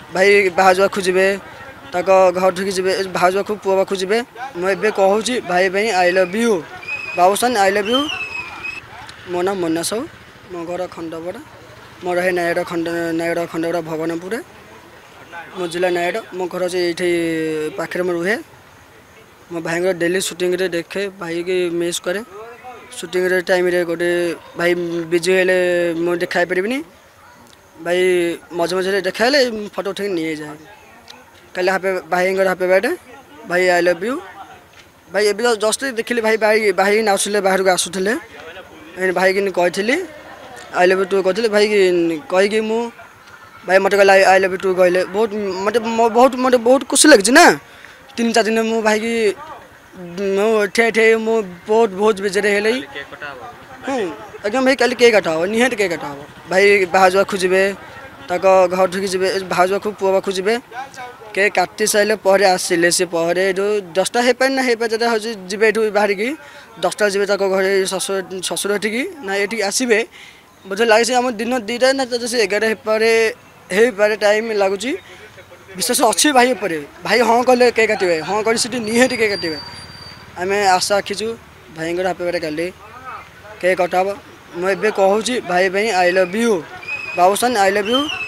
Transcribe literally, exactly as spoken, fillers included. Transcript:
भाई बाहर खोजे घर ठिक जी बाहर पुआ खोजे मुझे कहूँ भाई भाई आई लव यू बाबूसान आई लव यू। मो ना मना साहू मो घर खंडपड़ा मोर है नायड खंड नायड खंडपड़ा भवनपुर मो जिला नायड मो घर से ये पाखे में रुहे मो भाई डेली सुटिंग रे देखे भाई की मिस करे सुटिंग रे टाइम रे गोटे भाई बिजी हेले मुझे देखा पारिनी भाई मझे मझे देखा फोटो उठे नहीं जाए कल हापे भाई हापे बर्थडे भाई आई लव यू भाई ए जस्ट देखिली भाई भाई भाई नाचुले बाहर को आसुले भाई कि कही आई लव यू टू कहते भाई कहीकि मु भाई मत कहला आई लव यू टू कहले बहुत मत बहुत मत बहुत खुशी लगे ना तीन चार दिन मु भाई की ठे ठे मु बहुत बहुत बेजरे हेले एकदम भाई कल केक काटा हो निहत केक काटा हो भाई बाहर खोजे घर ठिक जी बाहर पुआ खोजे केक काटी सारे पर आसिले सी पर दसटा हो पाए ना हो पाए हूँ जी बाहर की दसटा जी घर शशुर शशुर एठिकी ना ये आसबे बोझे लगे आम दिन दुईटा ना से एगार हो पाए टाइम लगुच विश्वास अच्छी भाई पर भाई हाँ कले केक काटे हाँ कर निहत केक काटे आम आशा रखीचु भाई हापी बर्थडे काली केक कटा मुझे कहूँ भाई भाई आई लव यू बाबूसान आई लव यू।